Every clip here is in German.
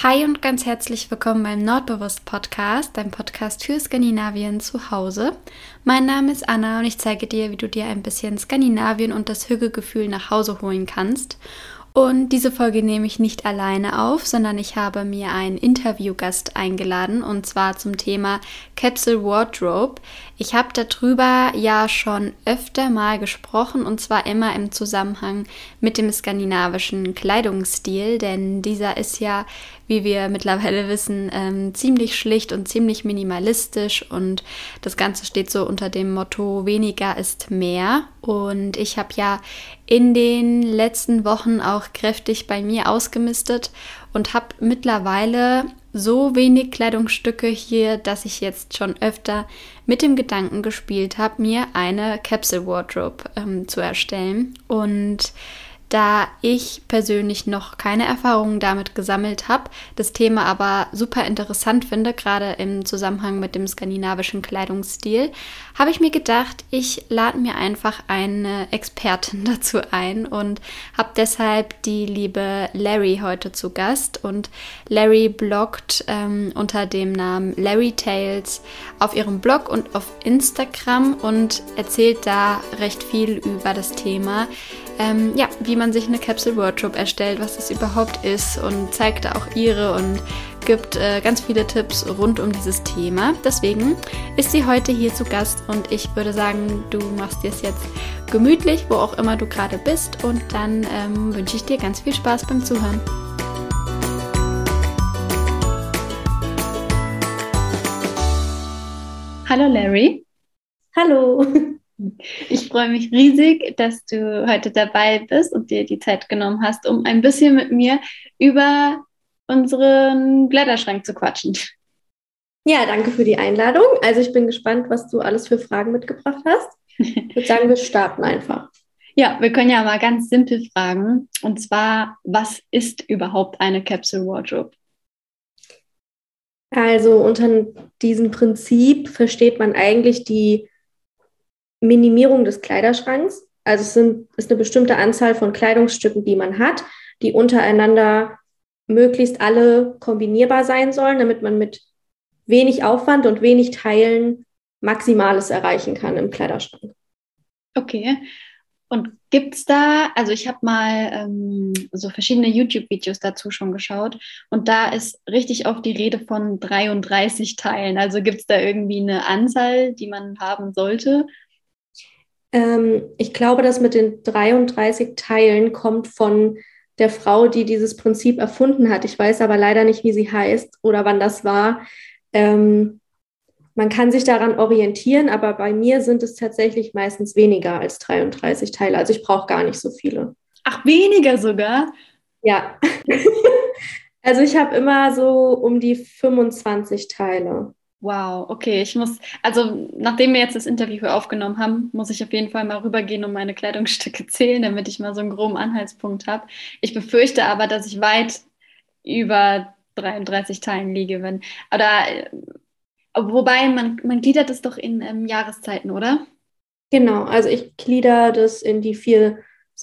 Hi und ganz herzlich willkommen beim Nordbewusst-Podcast, dein Podcast für Skandinavien zu Hause. Mein Name ist Anna und ich zeige dir, wie du dir ein bisschen Skandinavien und das Hügelgefühl nach Hause holen kannst. Und diese Folge nehme ich nicht alleine auf, sondern ich habe mir einen Interviewgast eingeladen und zwar zum Thema Capsule Wardrobe. Ich habe darüber ja schon öfter mal gesprochen und zwar immer im Zusammenhang mit dem skandinavischen Kleidungsstil, denn dieser ist ja, wie wir mittlerweile wissen, ziemlich schlicht und ziemlich minimalistisch und das Ganze steht so unter dem Motto weniger ist mehr. Und ich habe ja in den letzten Wochen auch kräftig bei mir ausgemistet und habe mittlerweile so wenig Kleidungsstücke hier, dass ich jetzt schon öfter mit dem Gedanken gespielt habe, mir eine Capsule Wardrobe zu erstellen. Und da ich persönlich noch keine Erfahrungen damit gesammelt habe, das Thema aber super interessant finde, gerade im Zusammenhang mit dem skandinavischen Kleidungsstil, habe ich mir gedacht, ich lade mir einfach eine Expertin dazu ein und habe deshalb die liebe Larry heute zu Gast. Und Larry bloggt unter dem Namen Larry Tales auf ihrem Blog und auf Instagram und erzählt da recht viel über das Thema. Wie man sich eine Capsule Wardrobe erstellt, was das überhaupt ist und zeigt da auch ihre und gibt ganz viele Tipps rund um dieses Thema. Deswegen ist sie heute hier zu Gast und ich würde sagen, du machst dir es jetzt gemütlich, wo auch immer du gerade bist und dann wünsche ich dir ganz viel Spaß beim Zuhören. Hallo Larry. Hallo. Ich freue mich riesig, dass du heute dabei bist und dir die Zeit genommen hast, um ein bisschen mit mir über unseren Kleiderschrank zu quatschen. Ja, danke für die Einladung. Also ich bin gespannt, was du alles für Fragen mitgebracht hast. Ich würde sagen, wir starten einfach. Ja, wir können ja mal ganz simpel fragen. Und zwar, was ist überhaupt eine Capsule Wardrobe? Also unter diesem Prinzip versteht man eigentlich die Minimierung des Kleiderschranks. Also ist eine bestimmte Anzahl von Kleidungsstücken, die man hat, die untereinander möglichst alle kombinierbar sein sollen, damit man mit wenig Aufwand und wenig Teilen Maximales erreichen kann im Kleiderschrank. Okay. Und gibt es da, also ich habe mal so verschiedene YouTube-Videos dazu schon geschaut und da ist richtig oft die Rede von 33 Teilen. Also gibt es da irgendwie eine Anzahl, die man haben sollte? Ich glaube, das mit den 33 Teilen kommt von der Frau, die dieses Prinzip erfunden hat. Ich weiß aber leider nicht, wie sie heißt oder wann das war. Man kann sich daran orientieren, aber bei mir sind es tatsächlich meistens weniger als 33 Teile. Also ich brauche gar nicht so viele. Ach, weniger sogar? Ja, also ich habe immer so um die 25 Teile. Wow, okay, also nachdem wir jetzt das Interview aufgenommen haben, muss ich auf jeden Fall mal rübergehen und meine Kleidungsstücke zählen, damit ich mal so einen groben Anhaltspunkt habe. Ich befürchte aber, dass ich weit über 33 Teilen liege, wobei man gliedert es doch in Jahreszeiten, oder? Genau, also ich glieder das in die 4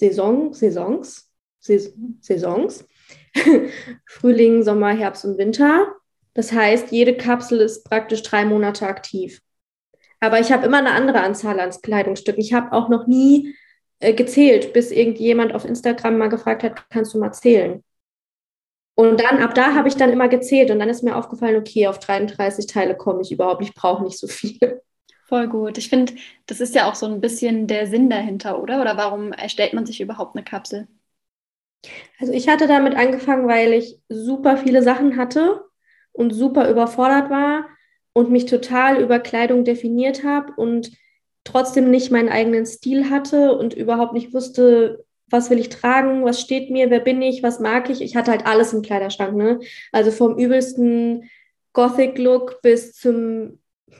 Saisons. Frühling, Sommer, Herbst und Winter. Das heißt, jede Kapsel ist praktisch 3 Monate aktiv. Aber ich habe immer eine andere Anzahl an Kleidungsstücken. Ich habe auch noch nie gezählt, bis irgendjemand auf Instagram mal gefragt hat, kannst du mal zählen? Und dann, ab da habe ich dann immer gezählt und dann ist mir aufgefallen, okay, auf 33 Teile komme ich überhaupt nicht, ich brauche nicht so viele. Voll gut. Ich finde, das ist ja auch so ein bisschen der Sinn dahinter, oder? Oder warum erstellt man sich überhaupt eine Kapsel? Also ich hatte damit angefangen, weil ich super viele Sachen hatte und super überfordert war und mich total über Kleidung definiert habe und trotzdem nicht meinen eigenen Stil hatte und überhaupt nicht wusste, was will ich tragen, was steht mir, wer bin ich, was mag ich. Ich hatte halt alles im Kleiderschrank, ne? Also vom übelsten Gothic-Look bis zum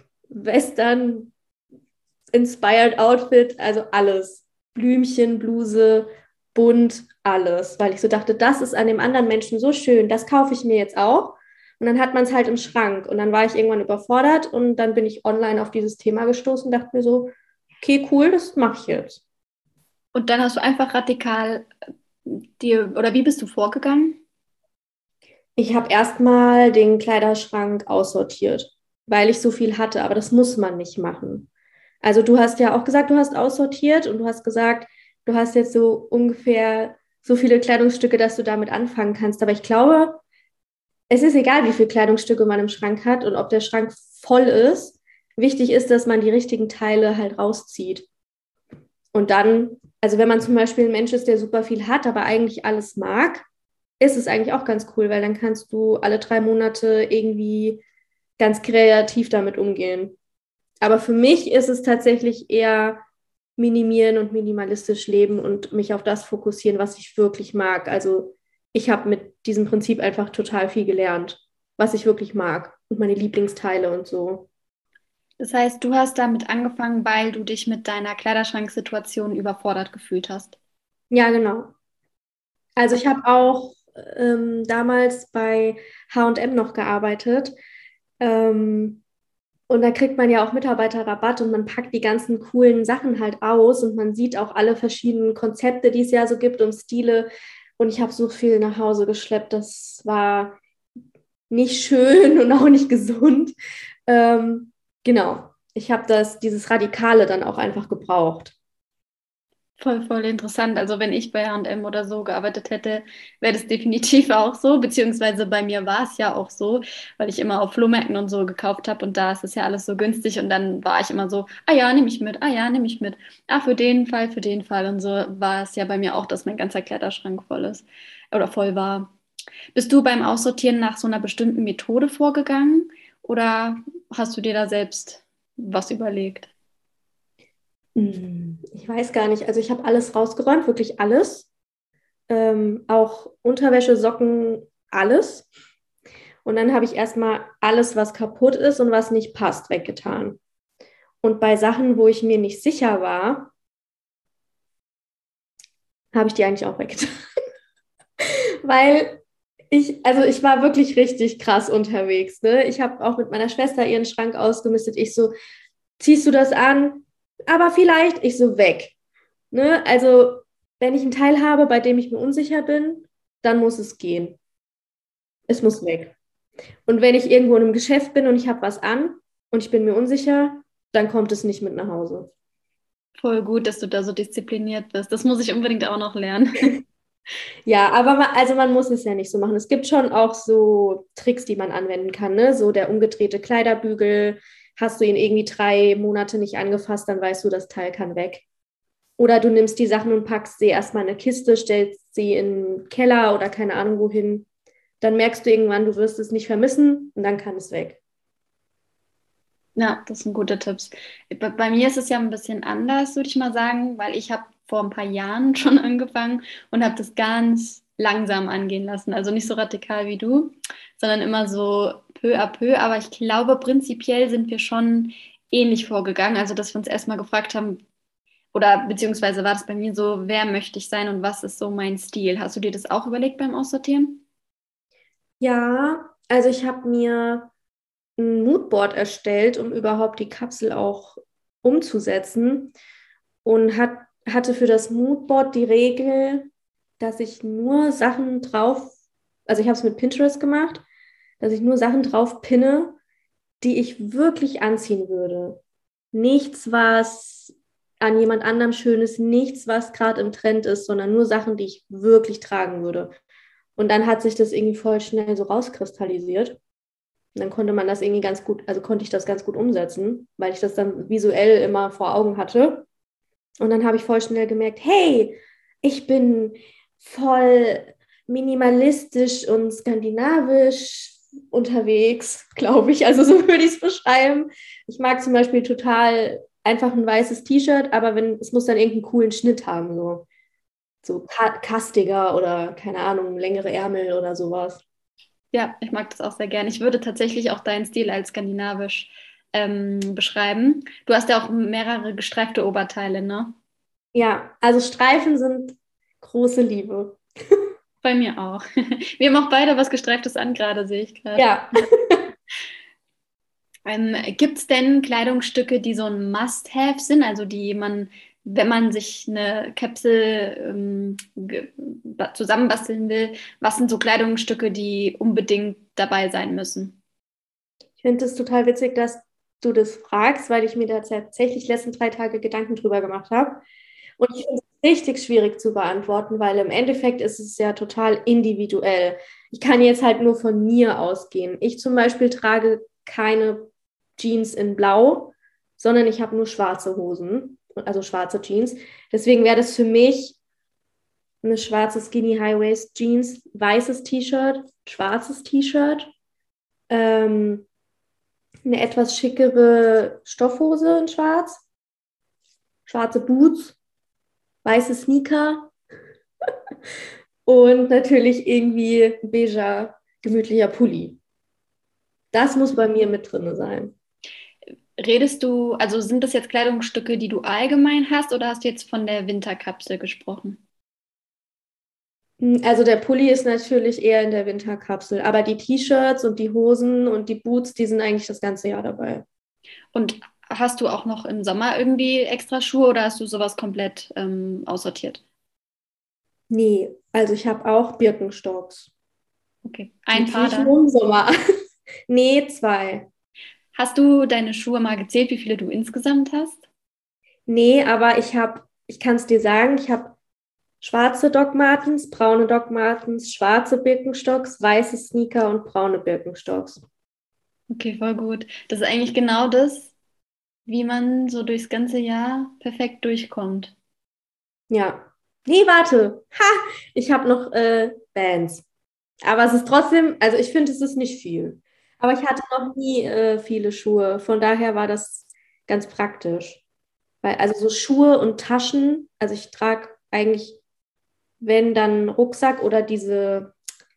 Western-inspired Outfit, also alles. Blümchen, Bluse, bunt, alles. Weil ich so dachte, das ist an dem anderen Menschen so schön, das kaufe ich mir jetzt auch. Und dann hat man es halt im Schrank. Und dann war ich irgendwann überfordert und dann bin ich online auf dieses Thema gestoßen und dachte mir so, okay, cool, das mache ich jetzt. Und dann hast du einfach radikal oder wie bist du vorgegangen? Ich habe erstmal den Kleiderschrank aussortiert, weil ich so viel hatte, aber das muss man nicht machen. Also du hast ja auch gesagt, du hast aussortiert und du hast gesagt, du hast jetzt so ungefähr so viele Kleidungsstücke, dass du damit anfangen kannst. Aber ich glaube, es ist egal, wie viele Kleidungsstücke man im Schrank hat und ob der Schrank voll ist. Wichtig ist, dass man die richtigen Teile halt rauszieht. Und dann, also wenn man zum Beispiel ein Mensch ist, der super viel hat, aber eigentlich alles mag, ist es eigentlich auch ganz cool, weil dann kannst du alle 3 Monate irgendwie ganz kreativ damit umgehen. Aber für mich ist es tatsächlich eher minimieren und minimalistisch leben und mich auf das fokussieren, was ich wirklich mag. Also ich habe mit diesem Prinzip einfach total viel gelernt, was ich wirklich mag und meine Lieblingsteile und so. Das heißt, du hast damit angefangen, weil du dich mit deiner Kleiderschranksituation überfordert gefühlt hast. Ja, genau. Also ich habe auch damals bei H&M noch gearbeitet. Ähm, und da kriegt man ja auch Mitarbeiterrabatt und man packt die ganzen coolen Sachen halt aus und man sieht auch alle verschiedenen Konzepte, die es ja so gibt und Stile. Und ich habe so viel nach Hause geschleppt, das war nicht schön und auch nicht gesund. Ähm, genau, ich habe dieses Radikale dann auch einfach gebraucht. Voll interessant. Also wenn ich bei H&M oder so gearbeitet hätte, wäre das definitiv auch so. Beziehungsweise bei mir war es ja auch so, weil ich immer auf Flohmärkten und so gekauft habe und da ist es ja alles so günstig und dann war ich immer so, ah ja, nehme ich mit, ah ja, nehme ich mit. Ah, für den Fall. Und so war es ja bei mir auch, dass mein ganzer Kleiderschrank voll ist oder voll war. Bist du beim Aussortieren nach so einer bestimmten Methode vorgegangen oder hast du dir da selbst was überlegt? Ich weiß gar nicht. Also ich habe alles rausgeräumt, wirklich alles. Auch Unterwäsche, Socken, alles. Und dann habe ich erstmal alles, was kaputt ist und was nicht passt, weggetan. Und bei Sachen, wo ich mir nicht sicher war, habe ich die eigentlich auch weggetan. Weil also ich war wirklich richtig krass unterwegs. Ne? Ich habe auch mit meiner Schwester ihren Schrank ausgemistet. Ich so, ziehst du das an? Aber vielleicht, ich so, weg. Ne? Also, wenn ich einen Teil habe, bei dem ich mir unsicher bin, dann muss es gehen. Es muss weg. Und wenn ich irgendwo in einem Geschäft bin und ich habe was an und ich bin mir unsicher, dann kommt es nicht mit nach Hause. Voll gut, dass du da so diszipliniert bist. Das muss ich unbedingt auch noch lernen. Ja, aber also man muss es ja nicht so machen. Es gibt schon auch so Tricks, die man anwenden kann, ne? So der umgedrehte Kleiderbügel. Hast du ihn irgendwie 3 Monate nicht angefasst, dann weißt du, das Teil kann weg. Oder du nimmst die Sachen und packst sie erstmal in eine Kiste, stellst sie in den Keller oder keine Ahnung wohin. Dann merkst du irgendwann, du wirst es nicht vermissen und dann kann es weg. Ja, das sind gute Tipps. Bei mir ist es ja ein bisschen anders, würde ich mal sagen, weil ich habe vor ein paar Jahren schon angefangen und habe das ganz langsam angehen lassen. Also nicht so radikal wie du, sondern immer so peu à peu. Aber ich glaube, prinzipiell sind wir schon ähnlich vorgegangen. Also, dass wir uns erstmal gefragt haben, oder beziehungsweise war das bei mir so, wer möchte ich sein und was ist so mein Stil? Hast du dir das auch überlegt beim Aussortieren? Ja, also ich habe mir ein Moodboard erstellt, um überhaupt die Kapsel auch umzusetzen und hatte für das Moodboard die Regel, dass ich nur Sachen drauf, also ich habe es mit Pinterest gemacht, dass ich nur Sachen drauf pinne, die ich wirklich anziehen würde. Nichts, was an jemand anderem schön ist, nichts, was gerade im Trend ist, sondern nur Sachen, die ich wirklich tragen würde. Und dann hat sich das irgendwie voll schnell so rauskristallisiert. Und dann konnte man das irgendwie ganz gut, also konnte ich das ganz gut umsetzen, weil ich das dann visuell immer vor Augen hatte. Und dann habe ich voll schnell gemerkt, hey, ich bin voll minimalistisch und skandinavisch unterwegs, glaube ich. Also so würde ich es beschreiben. Ich mag zum Beispiel total einfach ein weißes T-Shirt, aber es muss dann irgendeinen coolen Schnitt haben, so kastiger oder keine Ahnung, längere Ärmel oder sowas. Ja, ich mag das auch sehr gern. Ich würde tatsächlich auch deinen Stil als skandinavisch beschreiben. Du hast ja auch mehrere gestreifte Oberteile, ne? Ja, also Streifen sind große Liebe. Bei mir auch. Wir haben auch beide was Gestreiftes an, gerade sehe ich gerade. Ja. Gibt es denn Kleidungsstücke, die so ein Must-Have sind, also die man wenn man sich eine Kapsel zusammenbasteln will, was sind so Kleidungsstücke, die unbedingt dabei sein müssen? Ich finde es total witzig, dass du das fragst, weil ich mir da tatsächlich die letzten 3 Tage Gedanken drüber gemacht habe. Und ich finde es richtig schwierig zu beantworten, weil im Endeffekt ist es ja total individuell. Ich kann jetzt halt nur von mir ausgehen. Ich zum Beispiel trage keine Jeans in Blau, sondern ich habe nur schwarze Hosen, also schwarze Jeans. Deswegen wäre das für mich eine schwarze Skinny High Waist Jeans, weißes T-Shirt, schwarzes T-Shirt, eine etwas schickere Stoffhose in schwarz, schwarze Boots, weiße Sneaker und natürlich irgendwie ein beiger, gemütlicher Pulli. Das muss bei mir mit drin sein. Redest du, also sind das jetzt Kleidungsstücke, die du allgemein hast, oder hast du jetzt von der Winterkapsel gesprochen? Also der Pulli ist natürlich eher in der Winterkapsel, aber die T-Shirts und die Hosen und die Boots, die sind eigentlich das ganze Jahr dabei. Und hast du auch noch im Sommer irgendwie extra Schuhe oder hast du sowas komplett aussortiert? Nee, also ich habe auch Birkenstocks. Okay, Die ein ziehe Paar ich dann. nur im Sommer. Nee, 2. Hast du deine Schuhe mal gezählt, wie viele du insgesamt hast? Nee, aber ich kann es dir sagen, ich habe schwarze Doc Martens, braune Doc Martens, schwarze Birkenstocks, weiße Sneaker und braune Birkenstocks. Okay, voll gut. Das ist eigentlich genau das, wie man so durchs ganze Jahr perfekt durchkommt. Ja. Nee, warte. Ha! Ich habe noch Vans. Aber es ist trotzdem, also ich finde, es ist nicht viel. Aber ich hatte noch nie viele Schuhe. Von daher war das ganz praktisch. Weil, also so Schuhe und Taschen, also ich trage eigentlich, wenn dann Rucksack oder diese,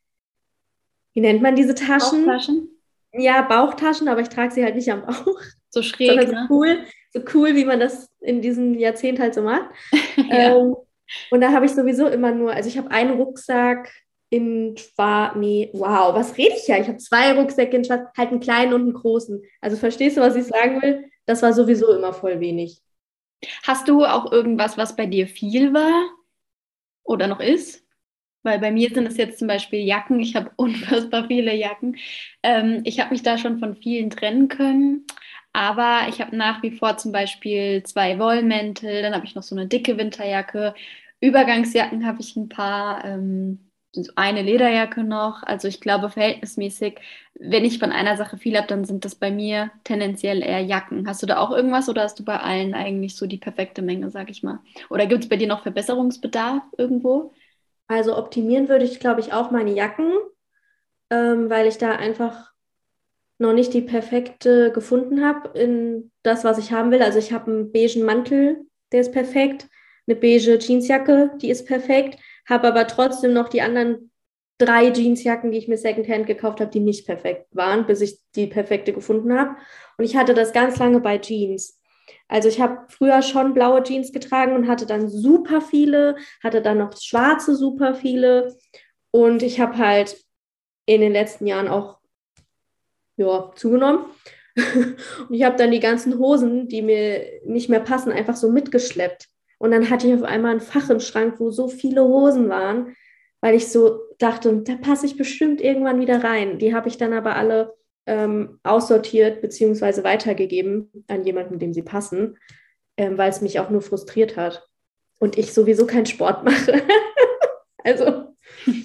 wie nennt man diese Taschen? Bauchtaschen? Ja, Bauchtaschen, aber ich trage sie halt nicht am Bauch, So schräg, sondern ne? so cool, wie man das in diesem Jahrzehnt halt so macht. Ja. Ähm, und da habe ich sowieso immer nur, also ich habe einen Rucksack in schwarz, nee, wow, was rede ich ja? Ich habe 2 Rucksäcke in schwarz, halt einen kleinen und einen großen. Also verstehst du, was ich sagen will? Das war sowieso immer voll wenig. Hast du auch irgendwas, was bei dir viel war oder noch ist? Weil bei mir sind es jetzt zum Beispiel Jacken. Ich habe unfassbar viele Jacken. Ich habe mich da schon von vielen trennen können. Aber ich habe nach wie vor zum Beispiel 2 Wollmäntel. Dann habe ich noch so eine dicke Winterjacke. Übergangsjacken habe ich ein paar. So eine Lederjacke noch. Also ich glaube verhältnismäßig, wenn ich von einer Sache viel habe, dann sind das bei mir tendenziell eher Jacken. Hast du da auch irgendwas oder hast du bei allen eigentlich so die perfekte Menge, sag ich mal? Oder gibt es bei dir noch Verbesserungsbedarf irgendwo? Also optimieren würde ich, glaube ich, auch meine Jacken, weil ich da einfach noch nicht die perfekte gefunden habe in das, was ich haben will. Also ich habe einen beigen Mantel, der ist perfekt, eine beige Jeansjacke, die ist perfekt, habe aber trotzdem noch die anderen 3 Jeansjacken, die ich mir Secondhand gekauft habe, die nicht perfekt waren, bis ich die perfekte gefunden habe. Und ich hatte das ganz lange bei Jeans. Also ich habe früher schon blaue Jeans getragen und hatte dann super viele, hatte dann noch schwarze super viele. Und ich habe halt in den letzten Jahren auch ja, zugenommen. Und ich habe dann die ganzen Hosen, die mir nicht mehr passen, einfach so mitgeschleppt. Und dann hatte ich auf einmal ein Fach im Schrank, wo so viele Hosen waren, weil ich so dachte, da passe ich bestimmt irgendwann wieder rein. Die habe ich dann aber alle aussortiert bzw. weitergegeben an jemanden, dem sie passen, weil es mich auch nur frustriert hat. Und ich sowieso keinen Sport mache. Also,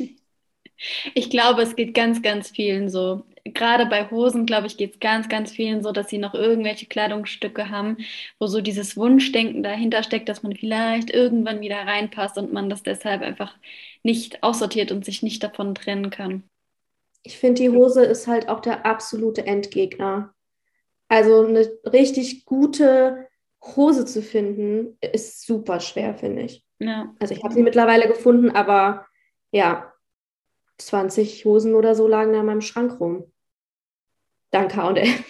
Ich glaube, es geht ganz, ganz vielen so. Gerade bei Hosen, glaube ich, geht es ganz, ganz vielen so, dass sie noch irgendwelche Kleidungsstücke haben, wo so dieses Wunschdenken dahinter steckt, dass man vielleicht irgendwann wieder reinpasst und man das deshalb einfach nicht aussortiert und sich nicht davon trennen kann. ich finde, die Hose ist halt auch der absolute Endgegner. Also eine richtig gute Hose zu finden, ist super schwer, finde ich. Ja. Also ich habe sie mittlerweile gefunden, aber ja, 20 Hosen oder so lagen da in meinem Schrank rum. Dank H&M.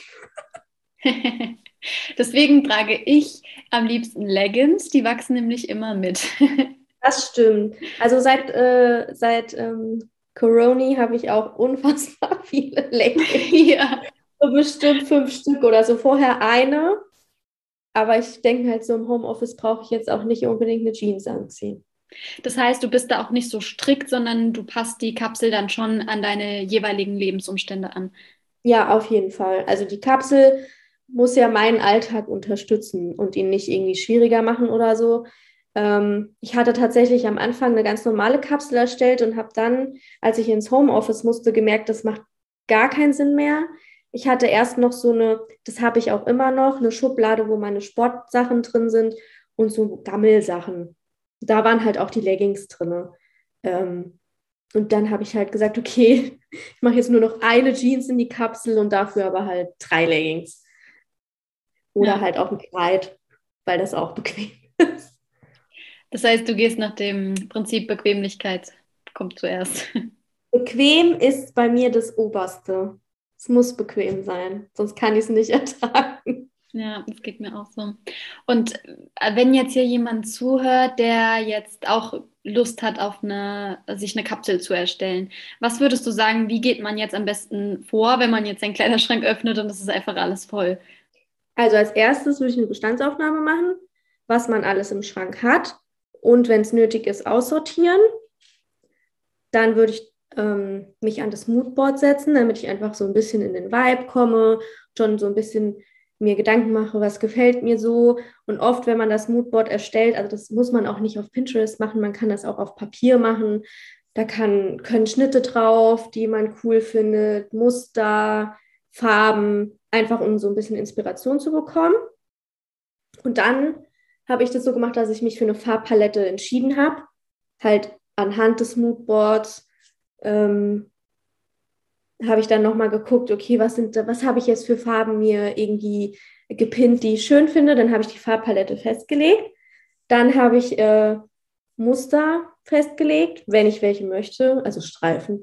Deswegen trage ich am liebsten Leggings, die wachsen nämlich immer mit. Das stimmt. Also seit Corona habe ich auch unfassbar viele Leggings. Ja. So bestimmt 5 Stück oder so. Vorher eine. Aber ich denke halt so, im Homeoffice brauche ich jetzt auch nicht unbedingt eine Jeans anziehen. Das heißt, du bist da auch nicht so strikt, sondern du passt die Kapsel dann schon an deine jeweiligen Lebensumstände an. Ja, auf jeden Fall. Also die Kapsel muss ja meinen Alltag unterstützen und ihn nicht irgendwie schwieriger machen oder so. Ich hatte tatsächlich am Anfang eine ganz normale Kapsel erstellt und habe dann, als ich ins Homeoffice musste, gemerkt, das macht gar keinen Sinn mehr. Ich hatte erst noch so eine, das habe ich auch immer noch, eine Schublade, wo meine Sportsachen drin sind und so Gammelsachen. Da waren halt auch die Leggings drin. Und dann habe ich halt gesagt, okay, ich mache jetzt nur noch eine Jeans in die Kapsel und dafür aber halt 3 Leggings. Oder Ja. halt auch ein Kleid, weil das auch bequem ist. Das heißt, du gehst nach dem Prinzip Bequemlichkeit kommt zuerst. Bequem ist bei mir das Oberste. Es muss bequem sein, sonst kann ich es nicht ertragen. Ja, das geht mir auch so. Und wenn jetzt hier jemand zuhört, der jetzt auch Lust hat, sich eine Kapsel zu erstellen, was würdest du sagen, wie geht man jetzt am besten vor, wenn man jetzt seinen Kleiderschrank öffnet und es ist einfach alles voll? Also als erstes würde ich eine Bestandsaufnahme machen, was man alles im Schrank hat und wenn es nötig ist, aussortieren. Dann würde ich mich an das Moodboard setzen, damit ich einfach so ein bisschen in den Vibe komme, schon so ein bisschen mir Gedanken mache, was gefällt mir so. Und oft, wenn man das Moodboard erstellt, also das muss man auch nicht auf Pinterest machen, man kann das auch auf Papier machen. Können Schnitte drauf, die man cool findet, Muster, Farben, einfach um so ein bisschen Inspiration zu bekommen. Und dann habe ich das so gemacht, dass ich mich für eine Farbpalette entschieden habe, halt anhand des Moodboards ähm, habe ich dann nochmal geguckt, okay, was habe ich jetzt für Farben mir irgendwie gepinnt, die ich schön finde. Dann habe ich die Farbpalette festgelegt. Dann habe ich Muster festgelegt, wenn ich welche möchte, also Streifen.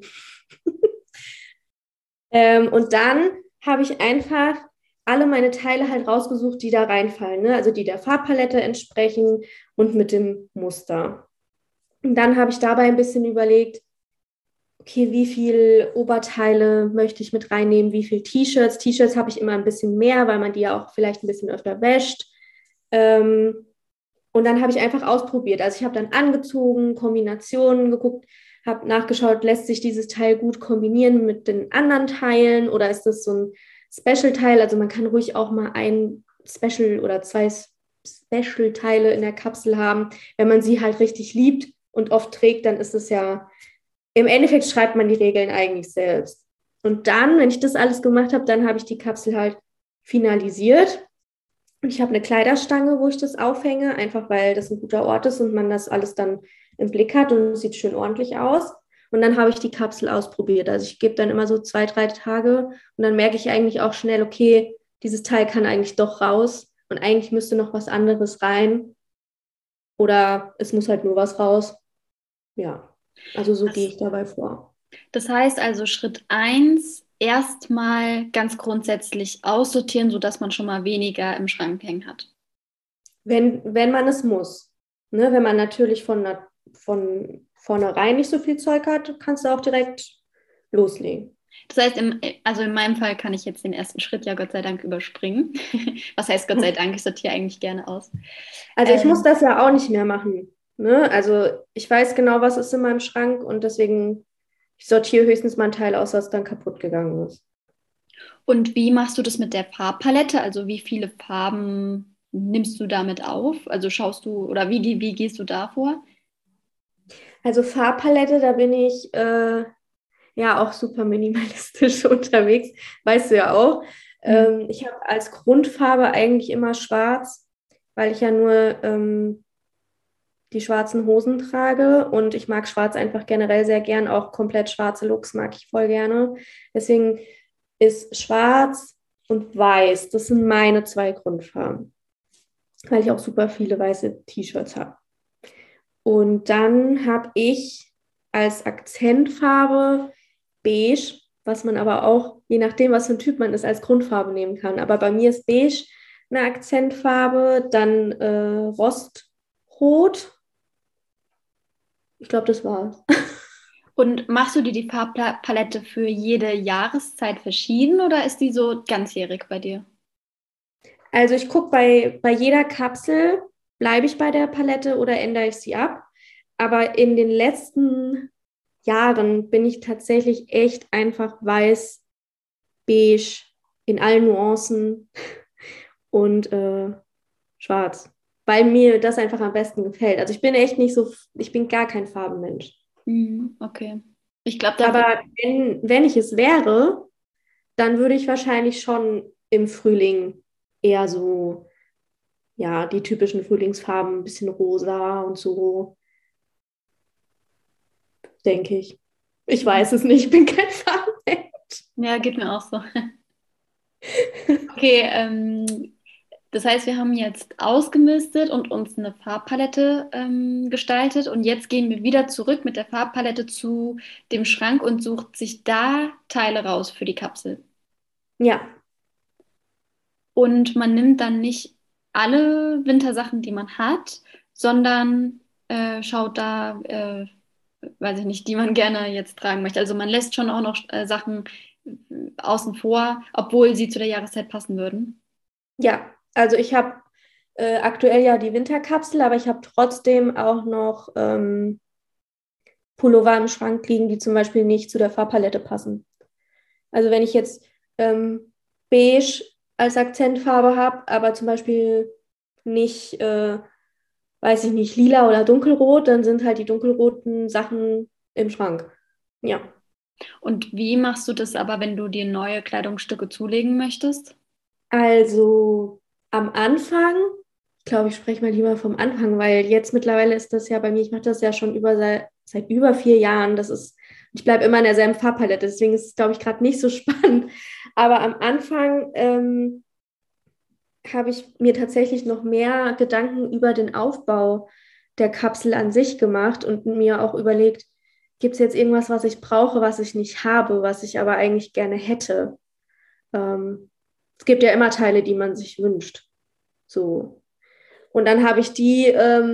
Und dann habe ich einfach alle meine Teile halt rausgesucht, die da reinfallen, ne? Also die der Farbpalette entsprechen und mit dem Muster. Und dann habe ich dabei ein bisschen überlegt, okay, wie viel Oberteile möchte ich mit reinnehmen, wie viel T-Shirts. T-Shirts habe ich immer ein bisschen mehr, weil man die ja auch vielleicht ein bisschen öfter wäscht. Ähm, und dann habe ich einfach ausprobiert. Also ich habe dann angezogen, Kombinationen geguckt, habe nachgeschaut, lässt sich dieses Teil gut kombinieren mit den anderen Teilen oder ist das so ein Special-Teil? Also man kann ruhig auch mal ein Special oder 2 Special-Teile in der Kapsel haben. Wenn man sie halt richtig liebt und oft trägt, dann ist es ja im Endeffekt schreibt man die Regeln eigentlich selbst. Und dann, wenn ich das alles gemacht habe, dann habe ich die Kapsel halt finalisiert. Und ich habe eine Kleiderstange, wo ich das aufhänge, einfach weil das ein guter Ort ist und man das alles dann im Blick hat und es sieht schön ordentlich aus. Und dann habe ich die Kapsel ausprobiert. Also ich gebe dann immer so 2, 3 Tage und dann merke ich eigentlich auch schnell, okay, dieses Teil kann eigentlich doch raus und eigentlich müsste noch was anderes rein oder es muss halt nur was raus. Ja, also so gehe Das, ich dabei vor. das heißt also Schritt eins erstmal ganz grundsätzlich aussortieren, sodass man schon mal weniger im Schrank hängen hat. Wenn man es muss. Ne? Wenn man natürlich von vornherein nicht so viel Zeug hat, kannst du auch direkt loslegen. Das heißt, also in meinem Fall kann ich jetzt den ersten Schritt ja Gott sei Dank überspringen. Was heißt Gott sei Dank? Ich sortiere eigentlich gerne aus. Also ich muss Ähm, das ja auch nicht mehr machen. Ne? Also ich weiß genau, was ist in meinem Schrank und deswegen, ich sortiere höchstens mal einen Teil aus, was dann kaputt gegangen ist. und wie machst du das mit der Farbpalette? Also wie viele Farben nimmst du damit auf? Also schaust du oder wie gehst du da vor? Also Farbpalette, da bin ich ja auch super minimalistisch unterwegs, weißt du ja auch. Hm. Ich habe als Grundfarbe eigentlich immer schwarz, weil ich ja nur die schwarzen Hosen trage und ich mag schwarz einfach generell sehr gern, auch komplett schwarze Looks mag ich voll gerne. Deswegen ist schwarz und weiß, das sind meine 2 Grundfarben, weil ich auch super viele weiße T-Shirts habe. Und dann habe ich als Akzentfarbe beige, was man aber auch, je nachdem, was für ein Typ man ist, als Grundfarbe nehmen kann. Aber bei mir ist beige eine Akzentfarbe, dann Rostrot. Ich glaube, das war's. Und machst du dir die Farbpalette für jede Jahreszeit verschieden oder ist die so ganzjährig bei dir? Also ich gucke bei jeder Kapsel, bleibe ich bei der Palette oder ändere ich sie ab. Aber in den letzten Jahren bin ich tatsächlich echt einfach weiß, beige, in allen Nuancen und schwarz, weil mir das einfach am besten gefällt. Also ich bin echt nicht so, ich bin gar kein Farbenmensch. Okay. Ich glaube, dafür. Aber wenn ich es wäre, dann würde ich wahrscheinlich schon im Frühling eher so, ja, die typischen Frühlingsfarben, ein bisschen rosa und so, denke ich. Ich weiß es nicht, ich bin kein Farbenmensch. Ja, geht mir auch so. Okay, das heißt, wir haben jetzt ausgemistet und uns eine Farbpalette gestaltet und jetzt gehen wir wieder zurück mit der Farbpalette zu dem Schrank und sucht sich da Teile raus für die Kapsel. Ja, Und man nimmt dann nicht alle Wintersachen, die man hat, sondern schaut da, weiß ich nicht, die man gerne jetzt tragen möchte. Also man lässt schon auch noch Sachen außen vor, obwohl sie zu der Jahreszeit passen würden. ja. Also ich habe aktuell ja die Winterkapsel, aber ich habe trotzdem auch noch Pullover im Schrank liegen, die zum Beispiel nicht zu der Farbpalette passen. Also wenn ich jetzt beige als Akzentfarbe habe, aber zum Beispiel nicht, weiß ich nicht, lila oder dunkelrot, dann sind halt die dunkelroten Sachen im Schrank. Ja. Und wie machst du das aber, wenn du dir neue Kleidungsstücke zulegen möchtest? Also am Anfang, ich glaube, ich spreche mal lieber vom Anfang, weil jetzt mittlerweile ist das ja bei mir, ich mache das ja schon seit über 4 Jahren. Ich bleibe immer in derselben Farbpalette, deswegen ist es, glaube ich, gerade nicht so spannend. Aber am Anfang habe ich mir tatsächlich noch mehr Gedanken über den Aufbau der Kapsel an sich gemacht und mir auch überlegt, gibt es jetzt irgendwas, was ich brauche, was ich nicht habe, was ich aber eigentlich gerne hätte? Es gibt ja immer Teile, die man sich wünscht. So. Und dann habe ich die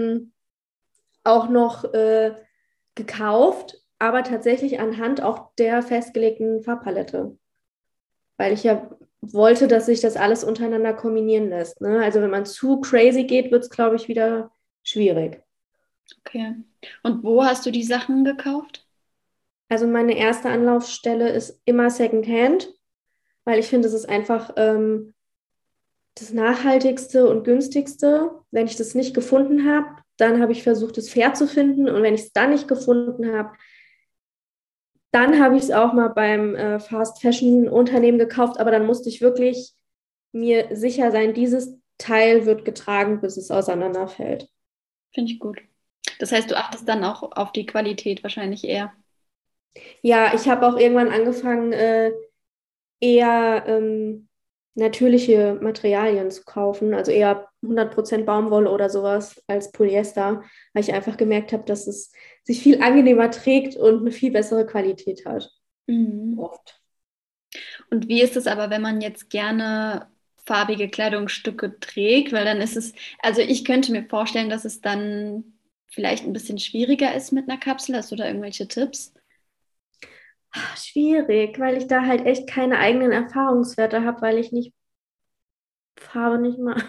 auch noch gekauft, aber tatsächlich anhand auch der festgelegten Farbpalette. Weil ich ja wollte, dass sich das alles untereinander kombinieren lässt. Ne? Also wenn man zu crazy geht, wird es, glaube ich, wieder schwierig. Okay. Und wo hast du die Sachen gekauft? Also meine erste Anlaufstelle ist immer Secondhand, weil ich finde, es ist einfach das Nachhaltigste und günstigste. Wenn ich das nicht gefunden habe, dann habe ich versucht, es fair zu finden. Und wenn ich es dann nicht gefunden habe, dann habe ich es auch mal beim Fast Fashion Unternehmen gekauft. Aber dann musste ich wirklich mir sicher sein, dieses Teil wird getragen, bis es auseinanderfällt. Finde ich gut. Das heißt, du achtest dann auch auf die Qualität wahrscheinlich eher. Ja, ich habe auch irgendwann angefangen, eher natürliche Materialien zu kaufen, also eher 100% Baumwolle oder sowas als Polyester, weil ich einfach gemerkt habe, dass es sich viel angenehmer trägt und eine viel bessere Qualität hat. Mhm. Oft. Und wie ist es aber, wenn man jetzt gerne farbige Kleidungsstücke trägt? Weil dann ist es, also ich könnte mir vorstellen, dass es dann vielleicht ein bisschen schwieriger ist mit einer Kapsel. Hast du da irgendwelche Tipps? Schwierig, weil ich da halt echt keine eigenen Erfahrungswerte habe, weil ich nicht Farbe nicht mag.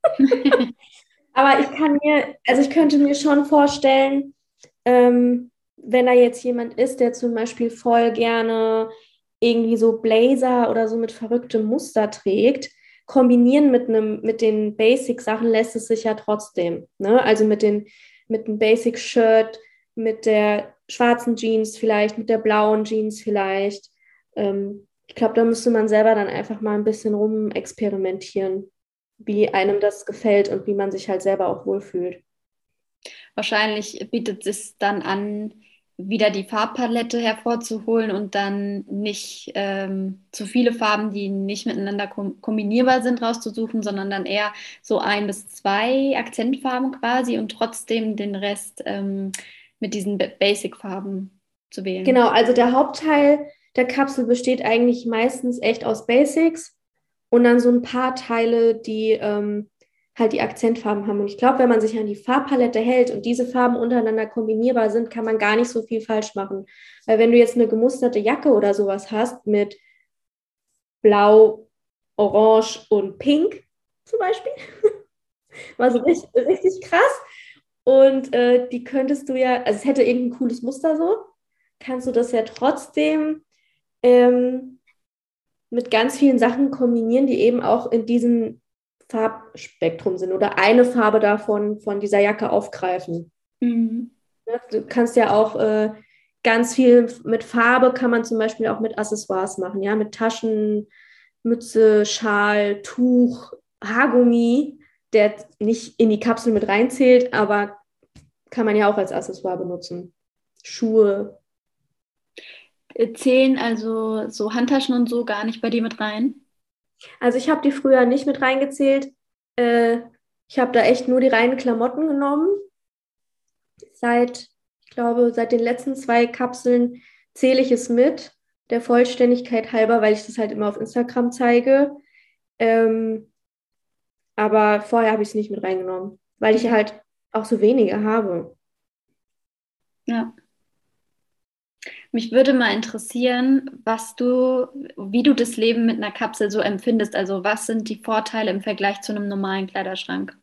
Aber also ich könnte mir schon vorstellen, wenn da jetzt jemand ist, der zum Beispiel voll gerne irgendwie so Blazer oder so mit verrücktem Muster trägt, kombinieren mit den Basic-Sachen lässt es sich ja trotzdem. Ne? Also mit dem Basic-Shirt, mit der schwarzen Jeans vielleicht, mit der blauen Jeans vielleicht. Ich glaube, da müsste man selber dann einfach mal ein bisschen rumexperimentieren, wie einem das gefällt und wie man sich halt selber auch wohlfühlt. Wahrscheinlich bietet es dann an, wieder die Farbpalette hervorzuholen und dann nicht zu viele Farben, die nicht miteinander kombinierbar sind, rauszusuchen, sondern dann eher so ein bis zwei Akzentfarben quasi und trotzdem den Rest mit diesen Basic-Farben zu wählen. Genau, also der Hauptteil der Kapsel besteht eigentlich meistens echt aus Basics und dann so ein paar Teile, die halt die Akzentfarben haben. Und ich glaube, wenn man sich an die Farbpalette hält und diese Farben untereinander kombinierbar sind, kann man gar nicht so viel falsch machen. Weil wenn du jetzt eine gemusterte Jacke oder sowas hast mit Blau, Orange und Pink, zum Beispiel. War so richtig, richtig krass. Und die könntest du ja, also es hätte irgendein cooles Muster so, kannst du das ja trotzdem mit ganz vielen Sachen kombinieren, die eben auch in diesem Farbspektrum sind oder eine Farbe davon von dieser Jacke aufgreifen. Mhm. Ja, du kannst ja auch ganz viel mit Farbe, kann man zum Beispiel auch mit Accessoires machen, ja, mit Taschen, Mütze, Schal, Tuch, Haargummi, der nicht in die Kapsel mit reinzählt, aber kann man ja auch als Accessoire benutzen. Schuhe. Zählen also so Handtaschen und so gar nicht bei dir mit rein? Also ich habe die früher nicht mit reingezählt. Äh, Ich habe da echt nur die reinen Klamotten genommen. Ich glaube, seit den letzten 2 Kapseln zähle ich es mit, der Vollständigkeit halber, weil ich das halt immer auf Instagram zeige. Ähm, aber vorher habe ich es nicht mit reingenommen, weil ich Ja. halt auch so wenige habe. Ja. Mich würde mal interessieren, wie du das Leben mit einer Kapsel so empfindest. Also was sind die Vorteile im Vergleich zu einem normalen Kleiderschrank?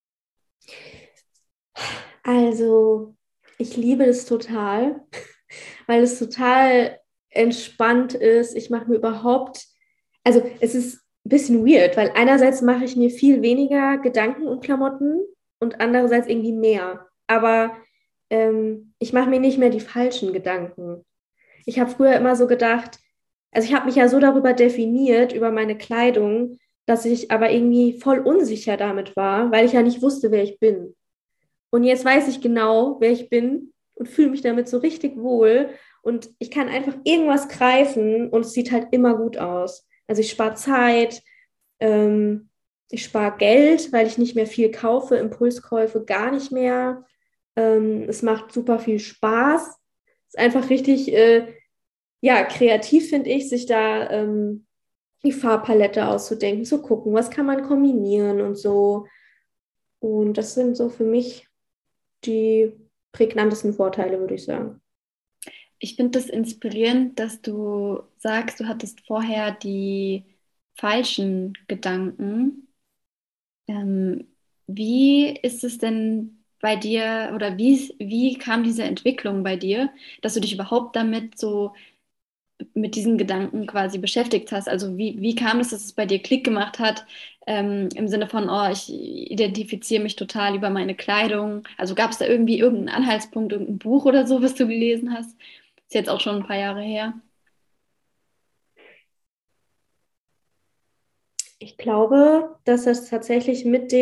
Also, ich liebe das total, weil es total entspannt ist. Ich mache mir also es ist ein bisschen weird, weil einerseits mache ich mir viel weniger Gedanken um Klamotten und andererseits irgendwie mehr. Aber ich mache mir nicht mehr die falschen Gedanken. Ich habe früher immer so gedacht, also ich habe mich ja so darüber definiert, über meine Kleidung, dass ich aber irgendwie voll unsicher damit war, weil ich ja nicht wusste, wer ich bin. Und jetzt weiß ich genau, wer ich bin und fühle mich damit so richtig wohl. Und ich kann einfach irgendwas greifen und es sieht halt immer gut aus. Also ich spare Zeit, ähm, ich spare Geld, weil ich nicht mehr viel kaufe, Impulskäufe gar nicht mehr. Es macht super viel Spaß. Es ist einfach richtig, ja, kreativ, finde ich, sich da die Farbpalette auszudenken, zu gucken, was kann man kombinieren und so. Und das sind so für mich die prägnantesten Vorteile, würde ich sagen. Ich finde das inspirierend, dass du sagst, du hattest vorher die falschen Gedanken. Ähm, Wie ist es denn bei dir oder wie kam diese Entwicklung bei dir, dass du dich überhaupt damit so mit diesen Gedanken quasi beschäftigt hast? Also wie kam es, dass es bei dir Klick gemacht hat, im Sinne von, oh, ich identifiziere mich total über meine Kleidung. Also gab es da irgendwie irgendeinen Anhaltspunkt, irgendein Buch oder so, was du gelesen hast? Ist jetzt auch schon ein paar Jahre her. Ich glaube, dass das tatsächlich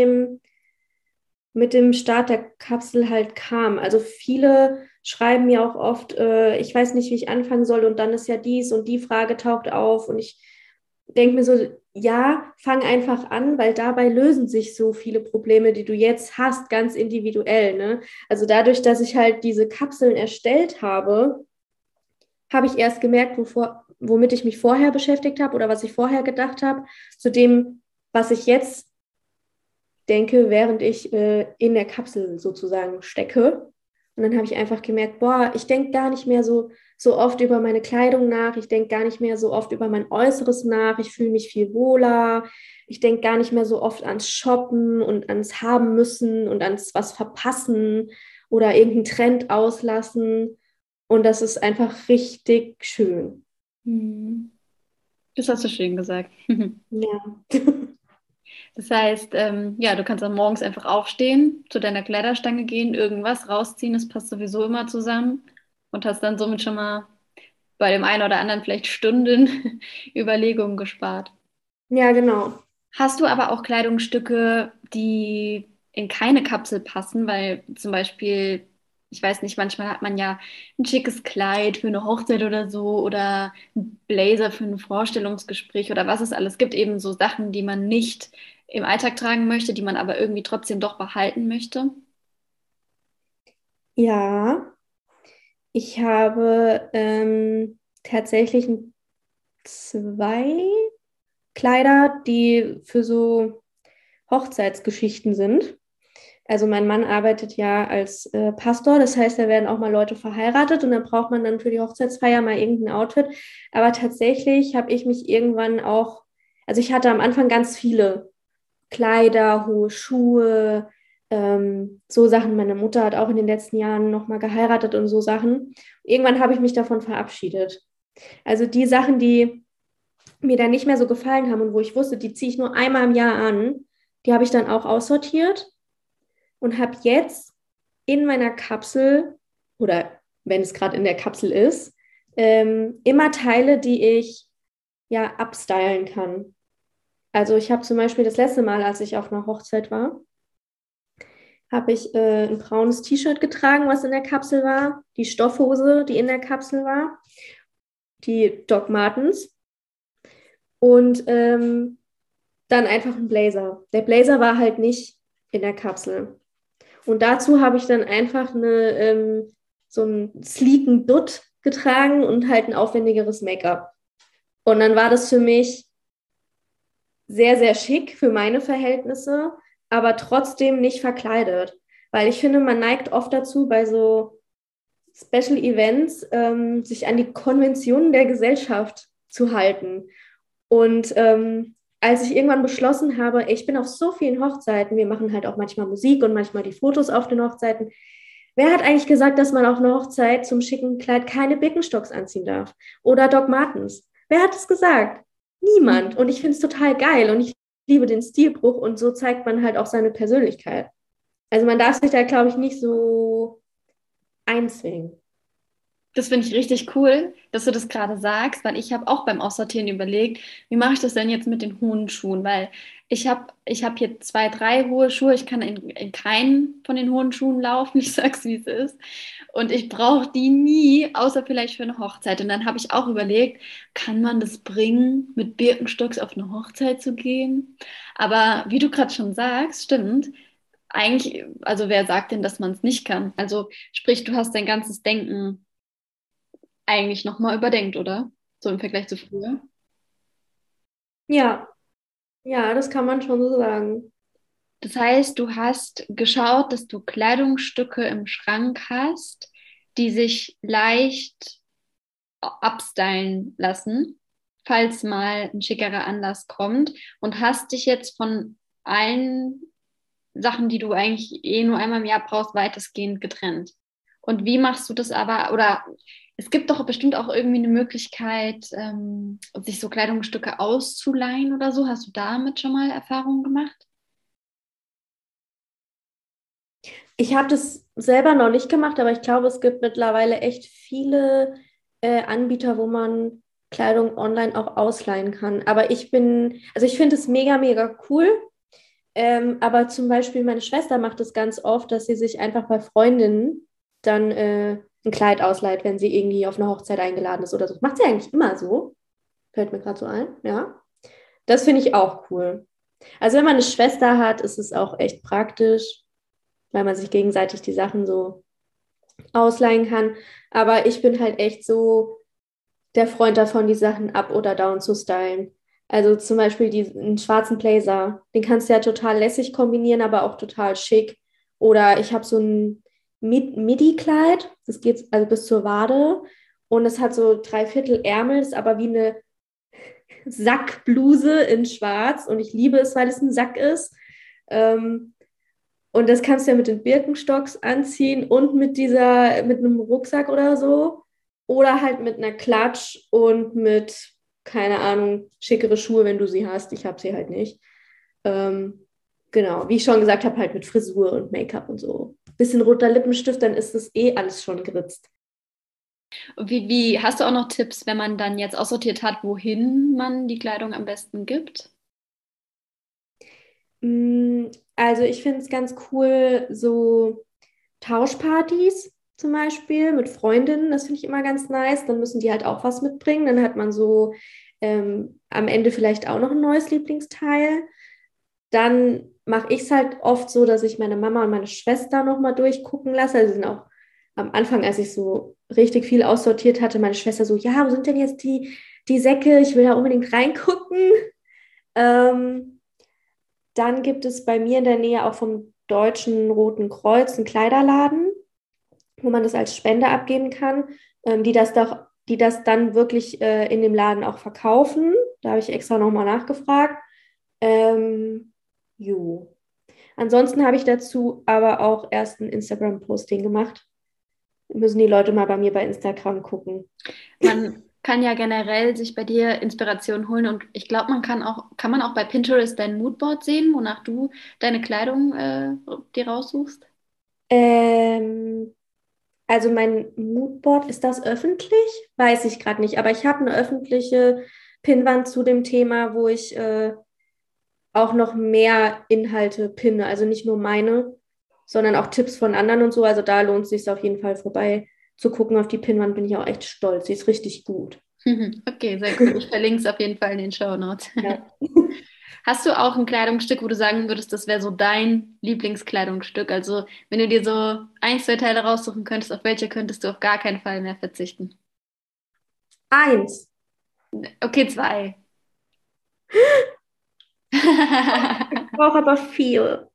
mit dem Start der Kapsel halt kam. Also viele schreiben mir auch oft, ich weiß nicht, wie ich anfangen soll und dann ist ja dies und die Frage taucht auf und ich denke mir so, ja, fang einfach an, weil dabei lösen sich so viele Probleme, die du jetzt hast, ganz individuell. Ne? Also dadurch, dass ich halt diese Kapseln erstellt habe, habe ich erst gemerkt, womit ich mich vorher beschäftigt habe oder was ich vorher gedacht habe, zu dem, was ich jetzt denke, während ich in der Kapsel sozusagen stecke. Und dann habe ich einfach gemerkt, boah, ich denke gar nicht mehr so oft über meine Kleidung nach, ich denke gar nicht mehr so oft über mein Äußeres nach, ich fühle mich viel wohler, ich denke gar nicht mehr so oft ans Shoppen und ans Haben müssen und ans was verpassen oder irgendeinen Trend auslassen. Und das ist einfach richtig schön. Hm. Das hast du schön gesagt. Ja. Das heißt, ja, du kannst dann morgens einfach aufstehen, zu deiner Kleiderstange gehen, irgendwas rausziehen, das passt sowieso immer zusammen und hast dann somit schon mal bei dem einen oder anderen vielleicht Stunden Überlegungen gespart. Ja, genau. Hast du aber auch Kleidungsstücke, die in keine Kapsel passen, weil zum Beispiel, ich weiß nicht, manchmal hat man ja ein schickes Kleid für eine Hochzeit oder so oder ein Blazer für ein Vorstellungsgespräch oder was es alles gibt, eben so Sachen, die man nicht im Alltag tragen möchte, die man aber irgendwie trotzdem doch behalten möchte. Ja, ich habe tatsächlich 2 Kleider, die für so Hochzeitsgeschichten sind. Also mein Mann arbeitet ja als Pastor, das heißt, da werden auch mal Leute verheiratet und dann braucht man dann für die Hochzeitsfeier mal irgendein Outfit. Aber tatsächlich habe ich mich irgendwann auch, also ich hatte am Anfang ganz viele Kleider, hohe Schuhe, so Sachen. Meine Mutter hat auch in den letzten Jahren nochmal geheiratet und so Sachen. Irgendwann habe ich mich davon verabschiedet. Also die Sachen, die mir dann nicht mehr so gefallen haben und wo ich wusste, die ziehe ich nur einmal im Jahr an, die habe ich dann auch aussortiert und habe jetzt in meiner Kapsel oder wenn es gerade in der Kapsel ist, immer Teile, die ich ja abstylen kann. Also ich habe zum Beispiel das letzte Mal, als ich auf einer Hochzeit war, habe ich ein braunes T-Shirt getragen, was in der Kapsel war, die Stoffhose, die in der Kapsel war, die Doc Martens und dann einfach ein Blazer. Der Blazer war halt nicht in der Kapsel. Und dazu habe ich dann einfach so einen sleeken Dutt getragen und halt ein aufwendigeres Make-up. Und dann war das für mich sehr, sehr schick für meine Verhältnisse, aber trotzdem nicht verkleidet. Weil ich finde, man neigt oft dazu, bei so Special Events sich an die Konventionen der Gesellschaft zu halten. Und als ich irgendwann beschlossen habe, ey, ich bin auf so vielen Hochzeiten, wir machen halt auch manchmal Musik und manchmal die Fotos auf den Hochzeiten. Wer hat eigentlich gesagt, dass man auf einer Hochzeit zum schicken Kleid keine Birkenstocks anziehen darf? Oder Doc Martens? Wer hat es gesagt? Niemand. Und ich finde es total geil und ich liebe den Stilbruch und so zeigt man halt auch seine Persönlichkeit. Also man darf sich da, glaube ich, nicht so einzwingen. Das finde ich richtig cool, dass du das gerade sagst, weil ich habe auch beim Aussortieren überlegt, wie mache ich das denn jetzt mit den hohen Schuhen? Weil ich hab hier zwei, drei hohe Schuhe, ich kann in keinen von den hohen Schuhen laufen, ich sag's wie es ist. Und ich brauche die nie, außer vielleicht für eine Hochzeit. Und dann habe ich auch überlegt, kann man das bringen, mit Birkenstocks auf eine Hochzeit zu gehen? Aber wie du gerade schon sagst, stimmt. Eigentlich, also wer sagt denn, dass man es nicht kann? Also sprich, du hast dein ganzes Denken eigentlich nochmal überdenkt, oder? So im Vergleich zu früher. Ja, ja, das kann man schon so sagen. Das heißt, du hast geschaut, dass du Kleidungsstücke im Schrank hast, die sich leicht abstylen lassen, falls mal ein schickerer Anlass kommt und hast dich jetzt von allen Sachen, die du eigentlich eh nur einmal im Jahr brauchst, weitestgehend getrennt. Und wie machst du das aber? Oder es gibt doch bestimmt auch irgendwie eine Möglichkeit, sich so Kleidungsstücke auszuleihen oder so. Hast du damit schon mal Erfahrungen gemacht? Ich habe das selber noch nicht gemacht, aber ich glaube, es gibt mittlerweile echt viele Anbieter, wo man Kleidung online auch ausleihen kann. Aber also ich finde es mega, mega cool. Aber zum Beispiel meine Schwester macht es ganz oft, dass sie sich einfach bei Freundinnen dann ein Kleid ausleiht, wenn sie irgendwie auf eine Hochzeit eingeladen ist oder so. Macht sie eigentlich immer so. Fällt mir gerade so ein, ja. Das finde ich auch cool. Also wenn man eine Schwester hat, ist es auch echt praktisch, weil man sich gegenseitig die Sachen so ausleihen kann. Aber ich bin halt echt so der Freund davon, die Sachen up oder down zu stylen. Also zum Beispiel einen schwarzen Blazer, den kannst du ja total lässig kombinieren, aber auch total schick. Oder ich habe so ein Midi-Kleid, das geht also bis zur Wade und es hat so 3/4 Ärmel, ist aber wie eine Sackbluse in schwarz und ich liebe es, weil es ein Sack ist. Ähm, und das kannst du ja mit den Birkenstocks anziehen und mit einem Rucksack oder so. Oder halt mit einer Klatsch und mit, keine Ahnung, schickere Schuhe, wenn du sie hast. Ich habe sie halt nicht. Ähm, genau, wie ich schon gesagt habe, halt mit Frisur und Make-up und so. Bisschen roter Lippenstift, dann ist das eh alles schon geritzt. Wie hast du auch noch Tipps, wenn man dann jetzt aussortiert hat, wohin man die Kleidung am besten gibt? Also ich finde es ganz cool, so Tauschpartys zum Beispiel mit Freundinnen, das finde ich immer ganz nice. Dann müssen die halt auch was mitbringen. Dann hat man so am Ende vielleicht auch noch ein neues Lieblingsteil. Dann mache ich es halt oft so, dass ich meine Mama und meine Schwester nochmal durchgucken lasse. Also sie sind auch am Anfang, als ich so richtig viel aussortiert hatte, meine Schwester so, ja, wo sind denn jetzt die Säcke? Ich will da unbedingt reingucken. Ähm, Dann gibt es bei mir in der Nähe auch vom Deutschen Roten Kreuz einen Kleiderladen, wo man das als Spende abgeben kann, die das dann wirklich in dem Laden auch verkaufen. Da habe ich extra nochmal nachgefragt. Ähm, Jo. Ansonsten habe ich dazu aber auch erst ein Instagram-Posting gemacht. Müssen die Leute mal bei mir bei Instagram gucken. Man kann ja generell sich bei dir Inspiration holen und ich glaube, kann man auch bei Pinterest dein Moodboard sehen, wonach du deine Kleidung dir raussuchst? Ähm, also mein Moodboard, ist das öffentlich? Weiß ich gerade nicht, aber ich habe eine öffentliche Pinnwand zu dem Thema, wo ich auch noch mehr Inhalte pinne. Also nicht nur meine, sondern auch Tipps von anderen und so. Also da lohnt es sich auf jeden Fall vorbei zu gucken. Auf die Pinnwand bin ich auch echt stolz. Sie ist richtig gut. Okay, sehr cool. Ich verlinke es auf jeden Fall in den Shownotes. Ja. Hast du auch ein Kleidungsstück, wo du sagen würdest, das wäre so dein Lieblingskleidungsstück? Also, wenn du dir so ein, zwei Teile raussuchen könntest, auf welche könntest du auf gar keinen Fall mehr verzichten? Eins. Okay, zwei. Ich brauche aber viel.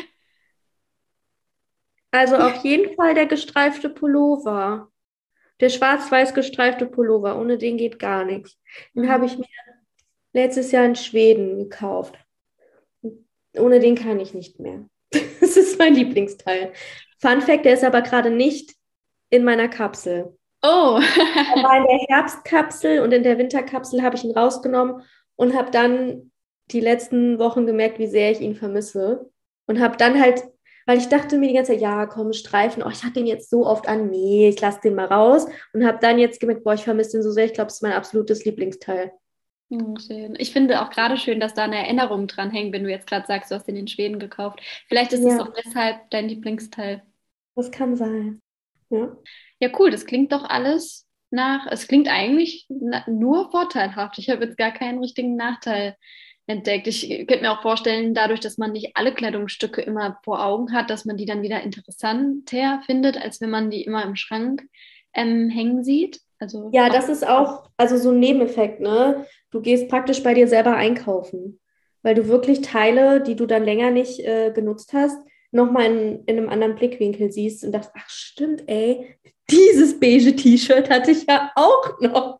Also auf jeden Fall der gestreifte Pullover. Der schwarz-weiß gestreifte Pullover. Ohne den geht gar nichts. Den habe ich mir letztes Jahr in Schweden gekauft. Ohne den kann ich nicht mehr. Das ist mein Lieblingsteil. Fun Fact, der ist aber gerade nicht in meiner Kapsel. Oh. Er war in der Herbstkapsel und in der Winterkapsel habe ich ihn rausgenommen und habe dann die letzten Wochen gemerkt, wie sehr ich ihn vermisse. Und habe dann halt, weil ich dachte mir die ganze Zeit, ja, komm, Streifen, oh, ich hatte den jetzt so oft an, nee, ich lasse den mal raus. Und habe dann jetzt gemerkt, boah, ich vermisse den so sehr, ich glaube, es ist mein absolutes Lieblingsteil. Schön. Ich finde auch gerade schön, dass da eine Erinnerung dran hängt, wenn du jetzt gerade sagst, du hast den in Schweden gekauft. Vielleicht ist es Ja, auch deshalb dein Lieblingsteil. das kann sein. Ja. Ja, cool, das klingt doch alles es klingt eigentlich nur vorteilhaft. Ich habe jetzt gar keinen richtigen Nachteil entdeckt. Ich könnte mir auch vorstellen, dadurch, dass man nicht alle Kleidungsstücke immer vor Augen hat, dass man die dann wieder interessanter findet, als wenn man die immer im Schrank hängen sieht. Also, Ja, das ist auch, also so ein Nebeneffekt, ne? Du gehst praktisch bei dir selber einkaufen, weil du wirklich Teile, die du dann länger nicht genutzt hast, nochmal in einem anderen Blickwinkel siehst und dachtest, ach stimmt, ey, dieses beige T-Shirt hatte ich ja auch noch.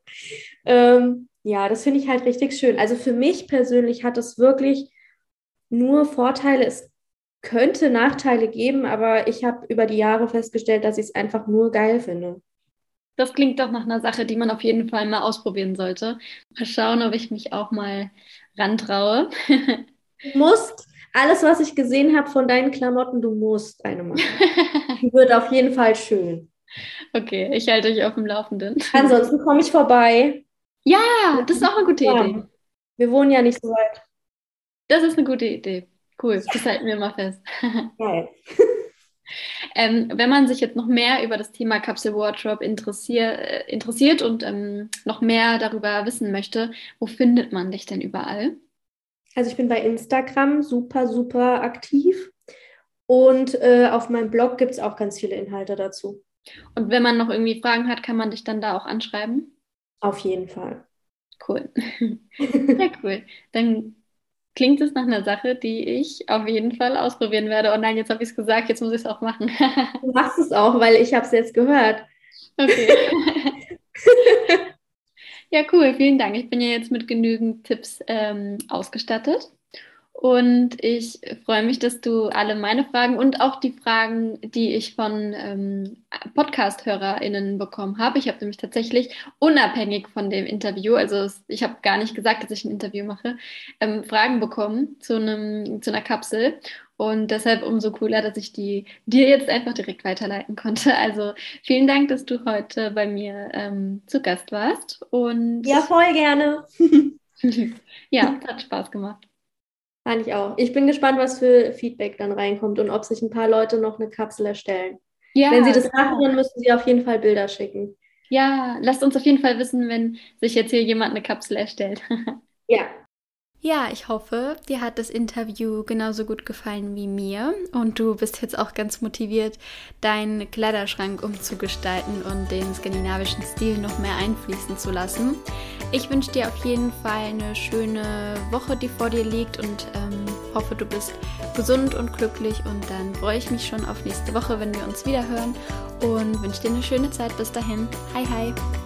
Ja, das finde ich halt richtig schön. Also für mich persönlich hat es wirklich nur Vorteile. Es könnte Nachteile geben, aber ich habe über die Jahre festgestellt, dass ich es einfach nur geil finde. das klingt doch nach einer Sache, die man auf jeden Fall mal ausprobieren sollte. Mal schauen, ob ich mich auch mal rantraue. Du musst alles, was ich gesehen habe von deinen Klamotten, du musst eine machen. Die wird auf jeden Fall schön. Okay, ich halte euch auf dem Laufenden. Ansonsten komme ich vorbei. Ja, das ist auch eine gute Idee. Ja, wir wohnen ja nicht so weit. Das ist eine gute Idee. Cool, das halten wir mal fest. Geil. Wenn man sich jetzt noch mehr über das Thema Capsule Wardrobe interessiert und noch mehr darüber wissen möchte, wo findet man dich denn überall? Also ich bin bei Instagram super, super aktiv. Und auf meinem Blog gibt es auch ganz viele Inhalte dazu. Und wenn man noch irgendwie Fragen hat, kann man dich dann da auch anschreiben? Auf jeden Fall. Cool. Sehr cool. Dann klingt es nach einer Sache, die ich auf jeden Fall ausprobieren werde. Oh nein, jetzt habe ich es gesagt, jetzt muss ich es auch machen. Du machst es auch, weil ich habe es jetzt gehört. Okay. Ja, cool, vielen Dank. Ich bin ja jetzt mit genügend Tipps ausgestattet. Und ich freue mich, dass du alle meine Fragen und auch die Fragen, die ich von Podcast-HörerInnen bekommen habe. Ich habe nämlich tatsächlich unabhängig von dem Interview, ich habe gar nicht gesagt, dass ich ein Interview mache, Fragen bekommen zu einer Kapsel. Und deshalb umso cooler, dass ich die dir jetzt einfach direkt weiterleiten konnte. Also vielen Dank, dass du heute bei mir zu Gast warst. Und Ja, voll gerne. ja, es hat Spaß gemacht. Fand ich auch. Ich bin gespannt, was für Feedback dann reinkommt und ob sich ein paar Leute noch eine Kapsel erstellen. Wenn sie Ja, das machen, genau. dann müssen sie auf jeden Fall Bilder schicken. Ja, lasst uns auf jeden Fall wissen, wenn sich jetzt hier jemand eine Kapsel erstellt. Ja. Ja, ich hoffe, dir hat das Interview genauso gut gefallen wie mir und du bist jetzt auch ganz motiviert, deinen Kleiderschrank umzugestalten und den skandinavischen Stil noch mehr einfließen zu lassen. Ich wünsche dir auf jeden Fall eine schöne Woche, die vor dir liegt und hoffe, du bist gesund und glücklich und dann freue ich mich schon auf nächste Woche, wenn wir uns wieder hören und wünsche dir eine schöne Zeit. Bis dahin. Hi, hi.